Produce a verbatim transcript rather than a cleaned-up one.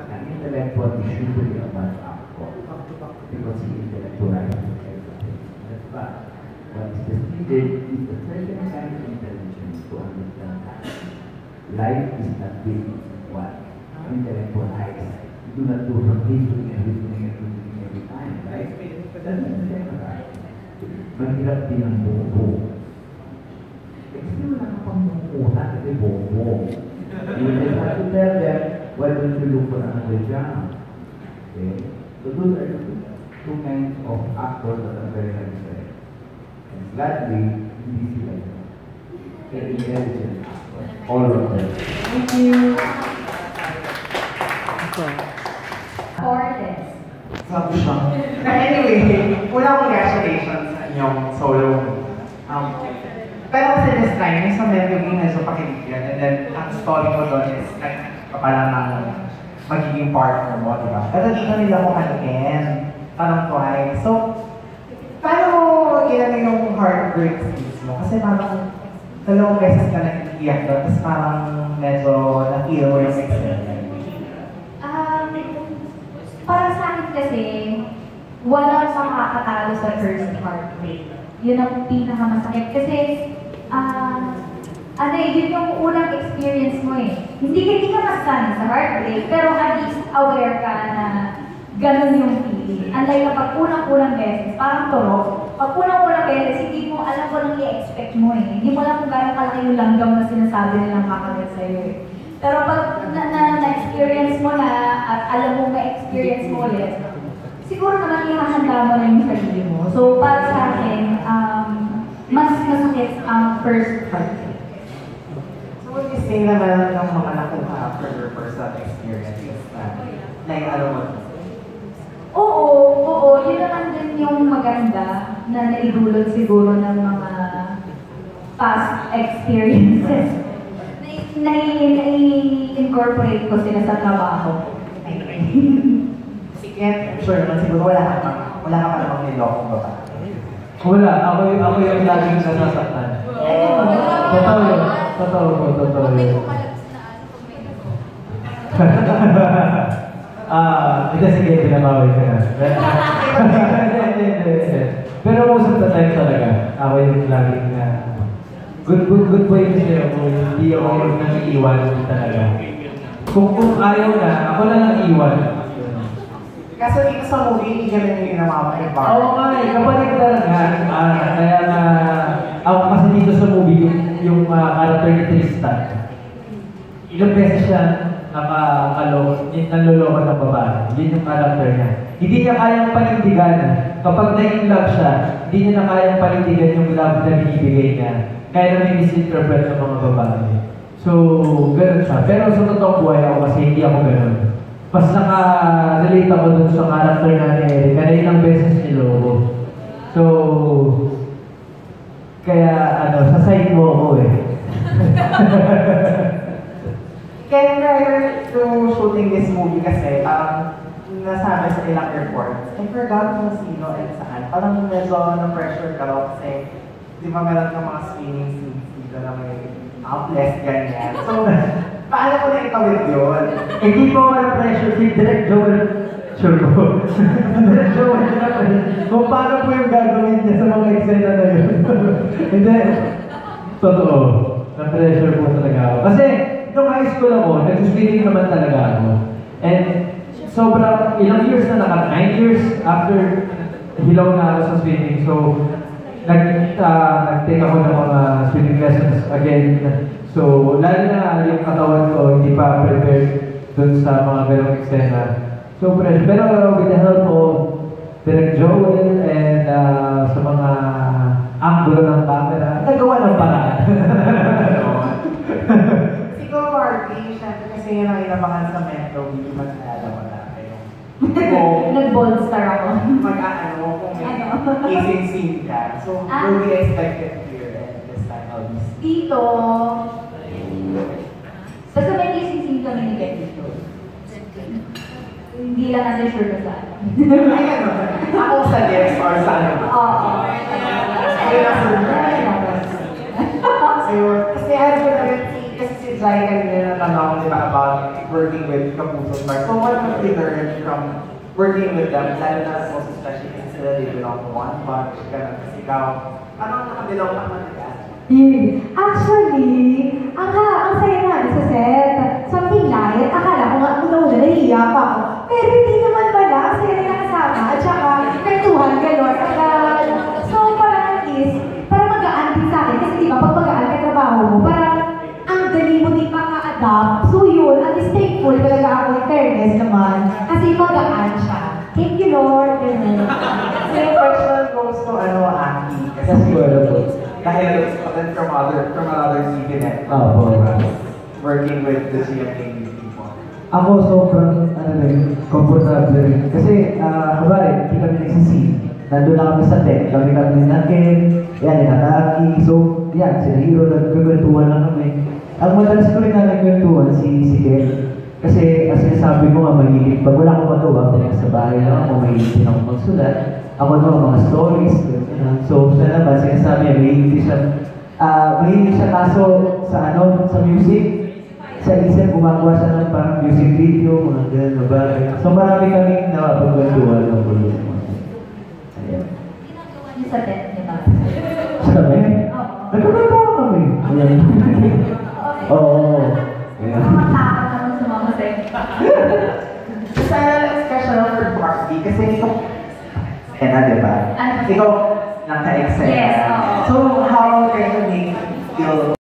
Ang intellectual is usually a bad actor because he intellectualizes everything. That's bad. What is needed is a certain kind of intelligence to understand that life is not built in one. Intellectualize. You do not do from reasoning and reasoning and reasoning every time, right? But that's not the same as that. Mahirap din ang bobo. Kasi wala ka pang mungkutan kasi bobo. You just have to tell them, why don't you look for another job? Okay? So those are the two kinds of actors that are very necessary. And gladly, hindi sila yun. They're intelligent actors. All of them. Thank you. Cortes. Sabi siya. Anyway, una congratulations sa inyong solo. Um, pero kasi this time, may sa medyo yung medyo pakilig yan. And then, ang story mo doon is like, kapalang ng magiging partner mo, di ba? Pero dito nila ko kanigin. Parang twice. So, paano ilan yung heartbreak scenes mo? Kasi parang dalawang beses ka nag-iiyak doon. Tapos parang medyo na-feel mo yung experience. Para sa akin kasi, walang makakatalo sa first heartbreak. Yun ang pinakamasakit. Kasi, ah, uh, ano eh, yun yung unang experience mo eh. Hindi, hindi ka masan sa heartbreak, pero at least aware ka na ganun yung feeling. Unlike kapag unang-unang beses, parang turok. Pag unang-unang beses, hindi mo alam kung anong i-expect mo eh. Hindi mo alam kung gano'ng kalaki yung langgam na sinasabi nilang kakagat sa'yo eh. Pero pag na-experience mo na at alam mo ma-experience mo ulit, siguro naman ihahanda mo na yung sarili mo. So para sa akin, um, mas masakit ang first heartbreak. So would you say na meron ng mga nakuha after your first experiences na naialo mo? Oo, oo. Yun naman din yung maganda na naidulot siguro ng mga past experiences. Nai-incorporate ko sila sa trabaho. Sige, sure naman siguro wala ka pa. Wala ka pa namang niloko ba? Wala. Ako, ako yung laging nasasaktan. Totoo yun. Totoo ko. Totoo yun. Ah, hindi sige, pinabawal ka na. Pero most of the time talaga, ako yung laging na Good, good, good point kasi ako, hindi ako yung nang-iiwan talaga. Kung, kung ayaw na, ako na nang-iiwan. Kaso dito sa movie, hindi ka na yung ginawa mo yung bar. Oo nga eh, kapatid talaga. Ah, kaya na, ako kasi dito sa movie, yung, yung uh, character ni Tristan. Ilang beses siya nakakalo, nanloloko ng babae. Yun yung character niya. Hindi niya kayang panindigan. Kapag na-in-love siya, hindi niya na kayang panindigan yung love na binibigay niya. Kaya na misinterpret ng mga babae. So, gano'n siya. Pero sa totoong buhay ako kasi hindi ako gano'n. Mas naka-relate ako dun sa character na ni Eric. Kaya ilang beses niloko. So, kaya ano, sa side mo ako eh. Kaya prior to shooting this movie kasi, parang nasabi sa ilang airports, I forgot kung sino and saan. Parang medyo na-pressure ka raw kasi di ba meron ng mga screening scenes dito na may outless ganyan. So, paano ko na itawid yun? Hindi ko wala pressure si Direct Joel. Sure ko. Direct Joel na pa rin. Kung paano po yung gagawin niya sa mga eksena na yun. Hindi. Totoo. Na-pressure po talaga ako. Kasi, nung high school ako, nag-screening naman talaga ako. And, sobrang ilang years na naka, nine years after hilaw na ako sa swimming. So, Nag, uh, nag-take ako ng mga swimming lessons again. So, lalo na yung katawan ko, hindi pa prepared dun sa mga ganong eksena. So, pressure. Pero with the help of Direct Joel and uh, sa mga angulo ng camera, nagawa ng paraan. Siguro, Marty, syempre kasi yun ang inabangan sa Metro, hindi mag-alala mo na kayo. Nag-boldstar ako. Mag-aano kung may kissing scene ka. So, Ah. will be expected here at this time of this? Dito, basta may kissing scene kami ni Betty dito. Hindi lang natin sure ka saan. Ay, ano? Ako sa lips or sa ano ba? Oo. Ayun ang surprise. So, kasi ano ko na rin, kasi si Jai kanina nagtatanong diba about working with Kapuso Stars. So what have you learned from working with them? Lalo na most especially kasi sila they belong to one bunch, ganun. Kasi ikaw, anong nakabelong ka talaga? Actually, ang, ha, ang saya nga sa set. Something light. Akala ko nga, una-una, nahihiya pa ako. Pero hindi naman pala. Ang saya na nakasama. At saka, kwentuhan, gano'n. Agad. So, parang at least, parang magaan din sa akin. Kasi diba, pag magaan ka trabaho mo, parang ang dali mo din maka-adapt. So yun, at least thankful talaga ako in fairness naman. Kasi magaan siya. Thank you, Lord. Ganun. Yung question goes to ano, Aki. Kasi wala po. Dahil then from other from another T V net, Ah, po. working with the C M A people. Ako sobrang, ano rin, comfortable rin. Kasi, ah, kabari, hindi kami nagsisi. Nandun na kami sa tech, kami kami nakin, yan, nakataki. So, yan, sila Hero, nagkakwentuhan lang kami. Ang madalas ko rin na nagkwentuhan, si, si Ken. Kasi, as sinasabi ko nga, mahilig. Pag wala akong magawa, kung sa bahay lang ako, mahilig din ako magsulat. Ako no, mga stories, gano'n. So, siya naman, sinasabi niya, mahilig siya, ah, mahilig siya kaso sa ano, sa music. Sa isip, gumagawa siya ng parang music video, mga gano'n na bagay. So, marami kaming nakapagkwentuhan ng bulo. Ayan. Ginagawa niyo sa tent niyo ba? Sabi? Oo. Nagkakatawa kami. Ayan. Oo. Ayan. Mga takot naman sumama sa inyo. Sa special for Barbie, kasi ikaw, eh na, di ba? Ano? Ikaw, naka-excel. Yes, oo. So, how can you make you feel